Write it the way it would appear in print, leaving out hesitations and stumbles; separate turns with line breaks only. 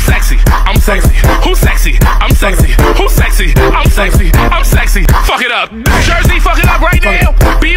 sexy? I'm sexy. Who's sexy? I'm sexy. Who's sexy? I'm sexy. I'm sexy. Fuck it up. Jersey, fuck it up right now.